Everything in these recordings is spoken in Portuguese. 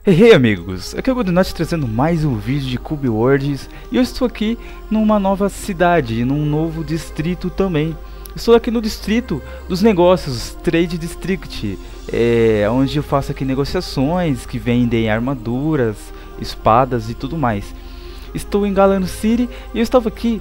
Hey amigos, aqui é o Godinot trazendo mais um vídeo de Cube Worlds e eu estou aqui numa nova cidade, num novo distrito também. Estou aqui no distrito dos negócios, Trade District, onde eu faço aqui negociações que vendem armaduras, espadas e tudo mais. Estou em Galano City e eu estava aqui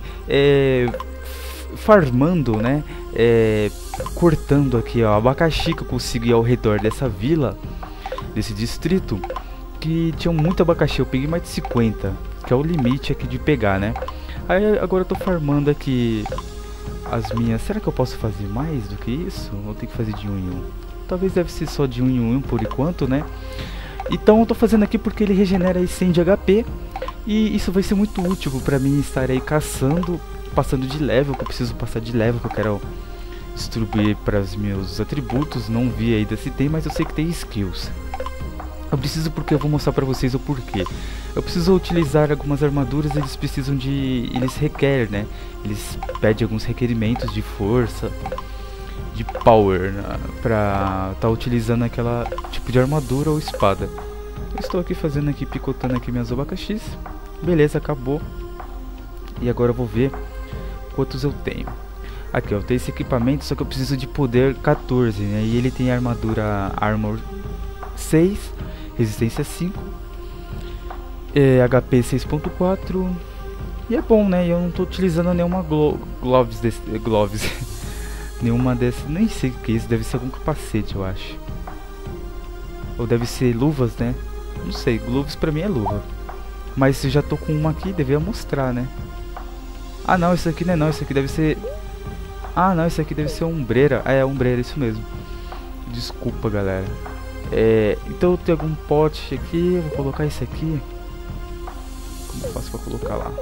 farmando, né, cortando aqui ó, abacaxi que eu consegui ao redor dessa vila, desse distrito. Que tinha muito abacaxi, eu peguei mais de 50, que é o limite aqui de pegar, né? Aí agora eu tô farmando aqui as minhas. Será que eu posso fazer mais do que isso? Ou tenho que fazer de 1 em 1? Talvez deve ser só de 1 em 1 por enquanto, né? Então eu tô fazendo aqui porque ele regenera aí 100 de HP. E isso vai ser muito útil pra mim estar aí caçando, passando de level, que eu preciso passar de level, que eu quero distribuir para os meus atributos. Não vi aí desse tem, mas eu sei que tem skills. Eu preciso porque eu vou mostrar pra vocês o porquê. Eu preciso utilizar algumas armaduras, eles precisam de... Eles requerem, né? Eles pedem alguns requerimentos de força, de power, né? Pra estar utilizando aquela tipo de armadura ou espada. Eu estou aqui fazendo aqui, picotando aqui minhas abacaxis. Beleza, acabou. E agora eu vou ver quantos eu tenho. Aqui ó, eu tenho esse equipamento, só que eu preciso de poder 14, né? E ele tem armadura Armor 6, resistência 5, HP 6.4. E é bom, né? Eu não tô utilizando nenhuma gloves nenhuma dessas, nem sei o que é isso. Deve ser algum capacete, eu acho. Ou deve ser luvas, né? Não sei, gloves pra mim é luva. Mas eu já tô com uma aqui, devia mostrar, né? Ah não, isso aqui não é não, isso aqui deve ser... Ah não, isso aqui deve ser ombreira. Ah, é ombreira, isso mesmo. Desculpa, galera. Então eu tenho algum pote aqui, vou colocar esse aqui. Como eu faço pra colocar lá?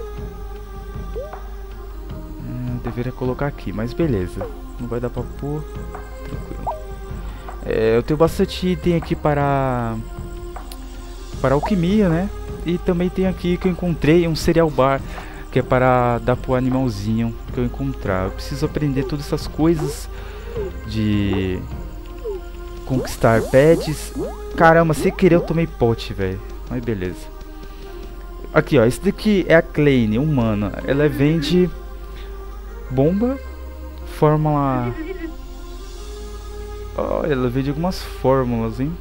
Deveria colocar aqui, mas beleza. Não vai dar pra pôr. Tranquilo. Eu tenho bastante item aqui para alquimia, né? E também tem aqui que eu encontrei um cereal bar, que é para dar pro animalzinho que eu encontrar. Eu preciso aprender todas essas coisas de... conquistar pets. Caramba, sem querer eu tomei pote, velho. Mas beleza. Aqui ó, esse daqui é a Kleine, humana. Ela vende bomba, fórmula... Oh, ela vende algumas fórmulas, hein.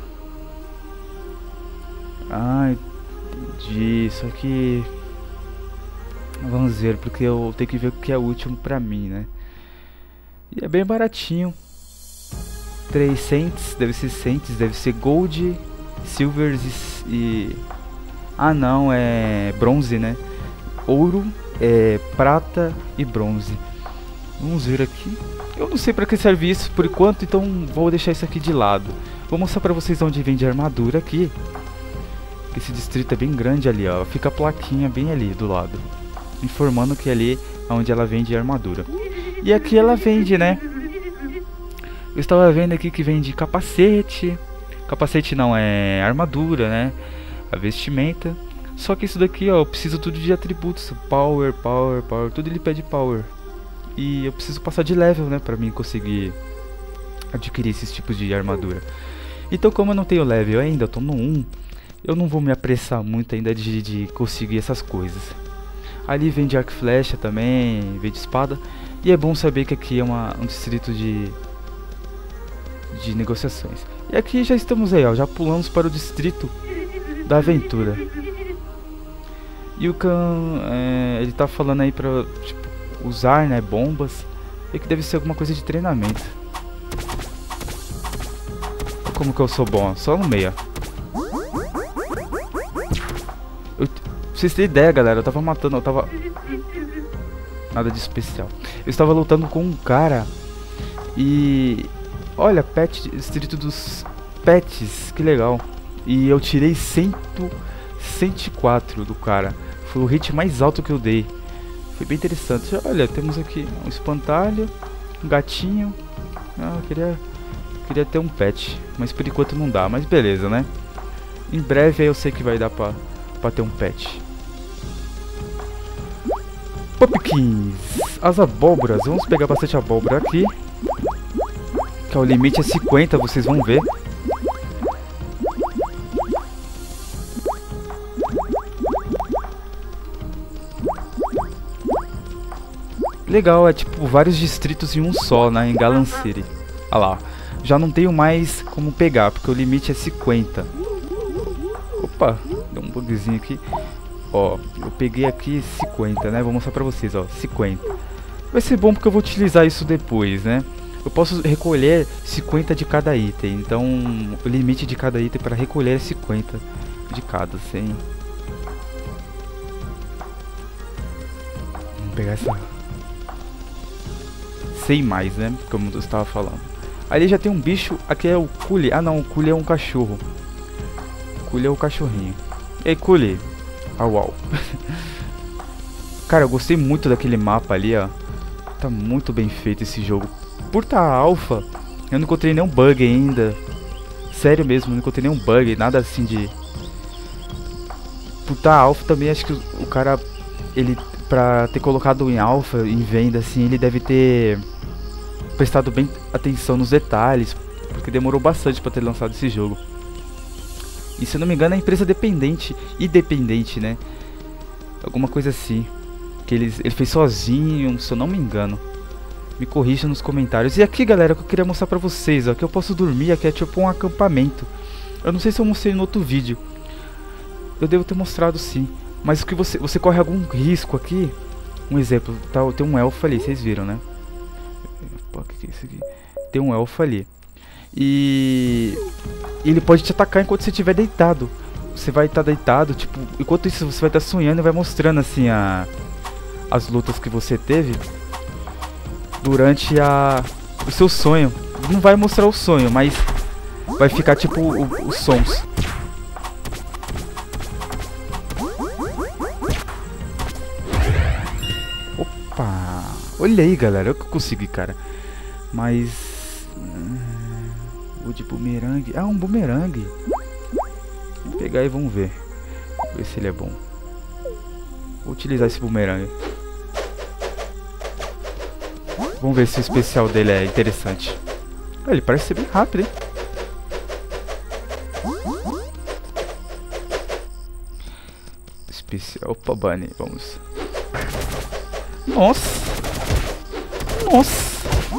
Ah, entendi. Só que... vamos ver, porque eu tenho que ver o que é útil pra mim, né. E é bem baratinho. 3 cents, deve ser cents, deve ser gold, silvers e... Ah não, é bronze, né? Ouro, prata e bronze. Vamos ver aqui. Eu não sei pra que serve isso por enquanto, então vou deixar isso aqui de lado. Vou mostrar pra vocês onde vende armadura aqui. Esse distrito é bem grande ali, ó. Fica a plaquinha bem ali do lado, informando que ali é onde ela vende armadura. E aqui ela vende, né? Eu estava vendo aqui que vende capacete. Capacete não, é armadura, né? A vestimenta. Só que isso daqui, ó, eu preciso tudo de atributos. Power, power, power. Tudo ele pede power. E eu preciso passar de level, né? Pra mim conseguir adquirir esses tipos de armadura. Então como eu não tenho level ainda, eu tô no 1. Eu não vou me apressar muito ainda de conseguir essas coisas. Ali vende arco e flecha também, vende espada. E é bom saber que aqui é um distrito de negociações. E aqui já estamos aí, ó, já pulamos para o distrito da aventura. E o Khan, ele tá falando aí pra tipo, usar, né, bombas. E que deve ser alguma coisa de treinamento. Como que eu sou bom? Só no meio. Pra vocês terem ideia, galera, eu tava matando, eu tava... Nada de especial. Eu estava lutando com um cara e... Olha, pet, distrito dos pets, que legal. E eu tirei 104 do cara. Foi o hit mais alto que eu dei. Foi bem interessante. Olha, temos aqui um espantalho, um gatinho. Ah, eu queria ter um pet, mas por enquanto não dá. Mas beleza, né? Em breve aí eu sei que vai dar pra ter um pet. Pumpkins, as abóboras. Vamos pegar bastante abóbora aqui. Que é o limite é 50, vocês vão ver. Legal, é tipo vários distritos em um só, né? Em Galan City. Olha lá. Já não tenho mais como pegar, porque o limite é 50. Opa, deu um bugzinho aqui. Ó, eu peguei aqui 50, né? Vou mostrar pra vocês, ó, 50. Vai ser bom porque eu vou utilizar isso depois, né? Eu posso recolher 50 de cada item. Então, o limite de cada item para recolher é 50 de cada, sem... Vamos pegar essa... Sem mais, né? Como eu estava falando. Ali já tem um bicho. Aqui é o Cule. Ah, não. O Cule é um cachorro. Cule é o cachorrinho. Ei, Cule. Au, au. Cara, eu gostei muito daquele mapa ali, ó. Tá muito bem feito esse jogo. Por tá alpha, eu não encontrei nenhum bug ainda. Sério mesmo, não encontrei nenhum bug. Nada assim de... Por tá alpha também, acho que o cara... Ele, pra ter colocado em alpha, em venda, assim, ele deve ter... prestado bem atenção nos detalhes, porque demorou bastante para ter lançado esse jogo. E se eu não me engano é empresa dependente, independente, né? Alguma coisa assim. Que ele fez sozinho, se eu não me engano. Me corrija nos comentários. E aqui, galera, que eu queria mostrar pra vocês, ó, que eu posso dormir, aqui é tipo um acampamento. Eu não sei se eu mostrei no outro vídeo. Eu devo ter mostrado sim. Mas o que você corre algum risco aqui. Um exemplo, tá, tem um elfo ali, vocês viram, né? Pô, que é isso aqui? Tem um elfo ali. E ele pode te atacar enquanto você estiver deitado. Você vai estar deitado, tipo, enquanto isso você vai estar sonhando e vai mostrando assim as lutas que você teve durante o seu sonho. Não vai mostrar o sonho, mas vai ficar tipo os sons. Opa! Olha aí, galera, eu que consegui, cara. Mas... o de bumerangue... Ah, um bumerangue. Vou pegar e vamos ver. Ver se ele é bom. Vou utilizar esse bumerangue. Vamos ver se o especial dele é interessante. Ah, ele parece ser bem rápido, hein? Especial... Opa, Bunny, vamos. Nossa! Nossa!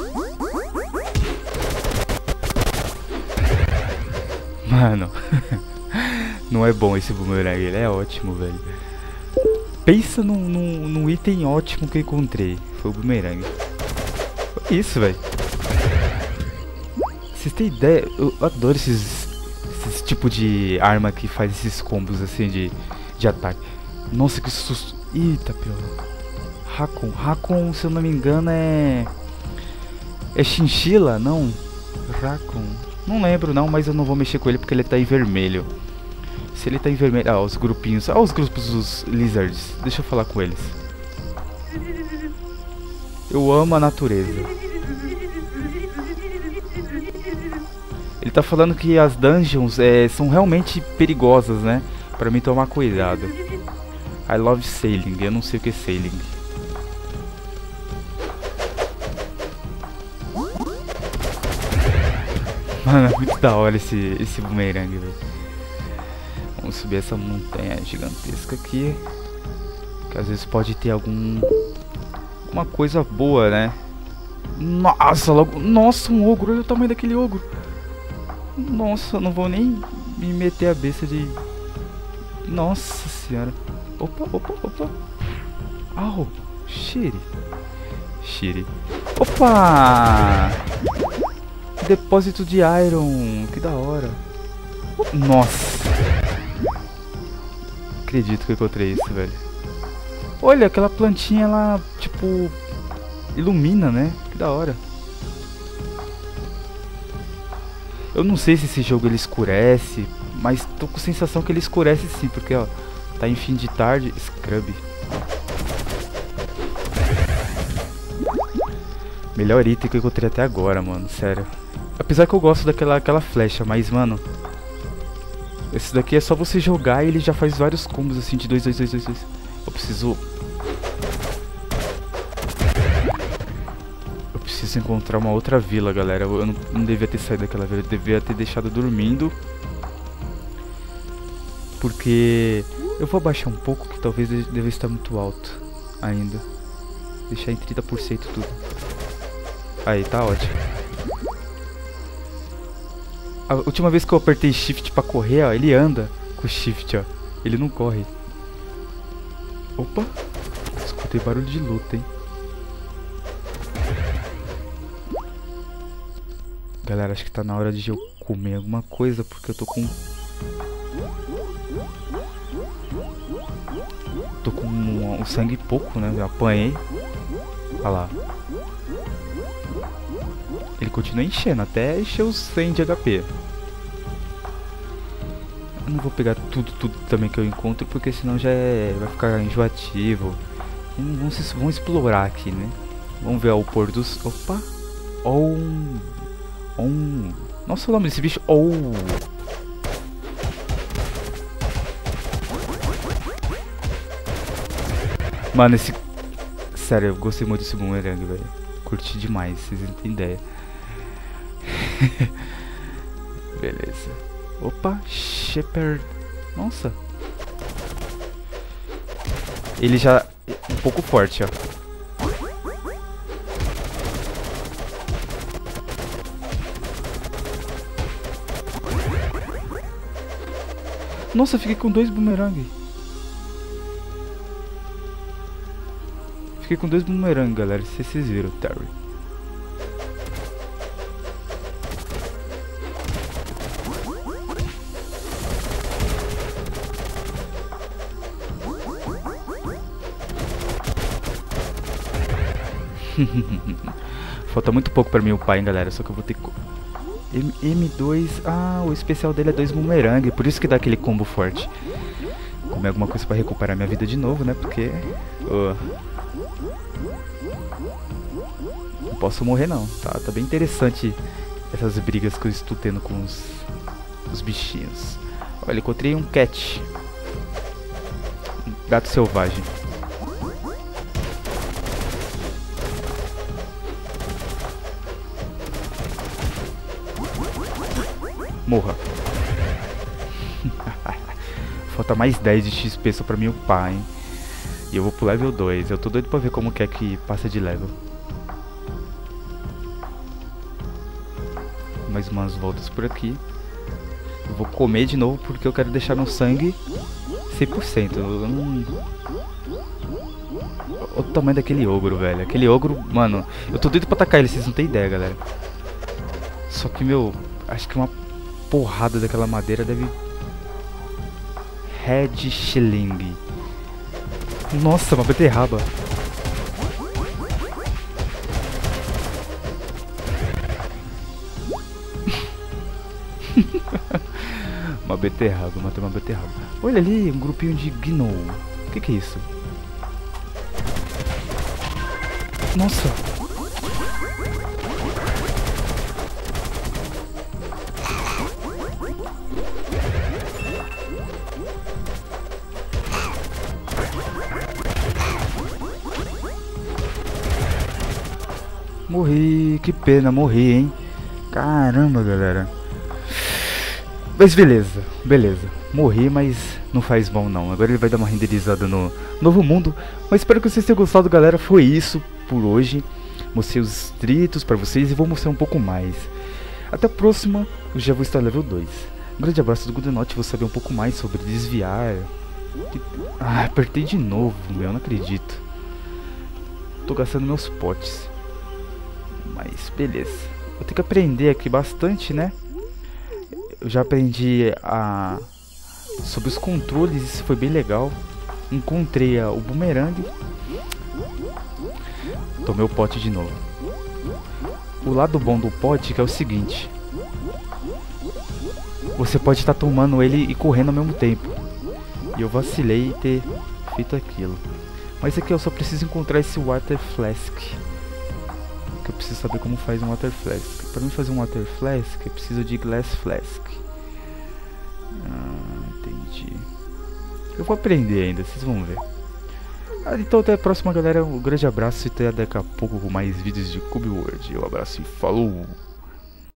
Mano, não é bom esse boomerang, ele é ótimo, velho. Pensa num item ótimo que eu encontrei. Foi o boomerang. Foi isso, velho. Vocês têm ideia? Eu adoro esses tipo de arma que faz esses combos assim de ataque. Nossa, que susto. Eita, pior. Raccoon, se eu não me engano, é chinchila? Não. Raccoon. Não lembro não, mas eu não vou mexer com ele porque ele tá em vermelho. Se ele tá em vermelho... Ah, os grupinhos. Ah, os grupos dos lizards. Deixa eu falar com eles. Eu amo a natureza. Ele tá falando que as dungeons são realmente perigosas, né? Pra mim tomar cuidado. I love sailing. Eu não sei o que é sailing. Mano, é muito da hora esse bumerangue, velho. Vamos subir essa montanha gigantesca aqui. Que às vezes pode ter alguma coisa boa, né? Nossa, logo... Nossa, um ogro. Olha o tamanho daquele ogro. Nossa, não vou nem me meter a besta de... Nossa senhora. Opa. Au. Shiri. Opa! Depósito de iron. Que da hora. Nossa. Acredito que eu encontrei isso, velho. Olha, aquela plantinha lá, tipo... ilumina, né? Que da hora. Eu não sei se esse jogo ele escurece, mas tô com a sensação que ele escurece sim, porque ó, tá em fim de tarde. Scrub. Melhor item que eu encontrei até agora, mano, sério. Apesar que eu gosto daquela flecha, mas mano, esse daqui é só você jogar e ele já faz vários combos assim de 2. Eu preciso encontrar uma outra vila, galera. Eu não devia ter saído daquela vila, eu devia ter deixado dormindo. Porque eu vou abaixar um pouco, que talvez deve estar muito alto ainda. Deixar em 30% tudo. Aí, tá ótimo. A última vez que eu apertei shift pra correr, ó, ele anda com o shift, ó. Ele não corre. Opa! Escutei barulho de luta, hein? Galera, acho que tá na hora de eu comer alguma coisa, porque eu tô com... Tô com um sangue pouco, né? Eu apanhei. Olha lá. Ele continua enchendo, até encher os 100 de HP. Eu não vou pegar tudo também que eu encontro, porque senão já vai ficar enjoativo. Vamos explorar aqui, né? Vamos ver o pôr dos... Opa! Nossa, o nome desse bicho... Mano, esse... Sério, eu gostei muito desse boomerang, velho. Curti demais, vocês não têm ideia. Beleza. Opa, Shepherd. Nossa. Ele já... Um pouco forte, ó. Nossa, eu fiquei com 2 boomerang. Fiquei com 2 boomerang, galera. Se vocês viram, Terry. Falta muito pouco pra mim upar, hein, galera. Só que eu vou ter... M2... Ah, o especial dele é 2 boomerang. Por isso que dá aquele combo forte. Comer alguma coisa pra recuperar minha vida de novo, né? Porque... Não posso morrer, não. Tá bem interessante essas brigas que eu estou tendo com os bichinhos. Olha, encontrei um cat. Um gato selvagem. Morra. Falta mais 10 de XP só pra mim upar, hein. E eu vou pro level 2. Eu tô doido pra ver como que é que passa de level. Mais umas voltas por aqui. Eu vou comer de novo porque eu quero deixar meu sangue 100%. Eu não... Olha o tamanho daquele ogro, velho. Aquele ogro, mano, eu tô doido pra atacar ele, vocês não tem ideia, galera. Só que, meu, acho que uma porrada daquela madeira deve... Red Shilling. Nossa, uma beterraba. Uma beterraba, matei uma beterraba. Olha ali, um grupinho de gnou. O que é isso? Nossa. Morri, que pena, morri, hein? Caramba, galera. Mas beleza, beleza. Morri, mas não faz mal não. Agora ele vai dar uma renderizada no novo mundo. Mas espero que vocês tenham gostado, galera. Foi isso por hoje. Mostrei os distritos pra vocês e vou mostrar um pouco mais. Até a próxima, eu já vou estar level 2. Um grande abraço do Goodenote, vou saber um pouco mais sobre desviar. Ah, apertei de novo, meu, não acredito. Tô gastando meus potes. Mas beleza. Vou ter que aprender aqui bastante, né? Eu já aprendi sobre os controles, isso foi bem legal. Encontrei o boomerang. Tomei o pote de novo. O lado bom do pote que é o seguinte: você pode estar tomando ele e correndo ao mesmo tempo. E eu vacilei em ter feito aquilo. Mas aqui eu só preciso encontrar esse Water Flask. Que eu preciso saber como faz um Water Flask. Para mim fazer um Water Flask, eu preciso de Glass Flask. Entendi. Eu vou aprender ainda, vocês vão ver. Então até a próxima, galera. Um grande abraço e até daqui a pouco com mais vídeos de Cube World. Um abraço e falou!